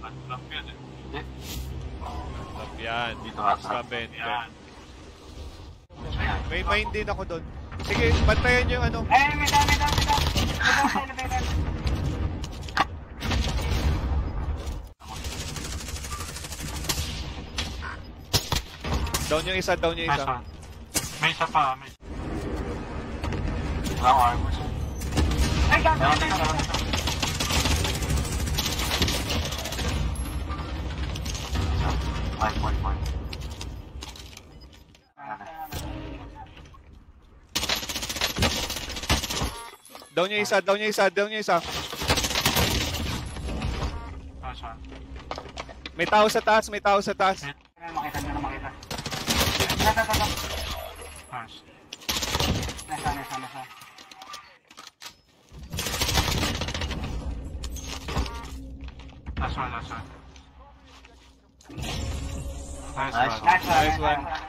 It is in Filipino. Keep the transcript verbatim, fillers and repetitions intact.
Unlock yun eh. Hindi. Stop yan. Dito ata. Stop and Yan. Ayan. May mine din ako doon. Sige, bantayan yung ano. Eh, may dami, may dami, may dami. May dami sa elevator. Down yung isa, down yung Nice isa. one. May isa pa. May... Wala akong armors. Ay, gago, Meron may dito, meron dami. dito. Five point one. Down yung isa, down yung isa, down yung isa. Nice one. May tao sa taas, may tao sa taas. Hindi na makita, hindi na makita. Ito, ito, ito. Nice. Nasa, nasa, nasa. Last one, last one. Nice Nice one. Nice one, Nice nice one. one.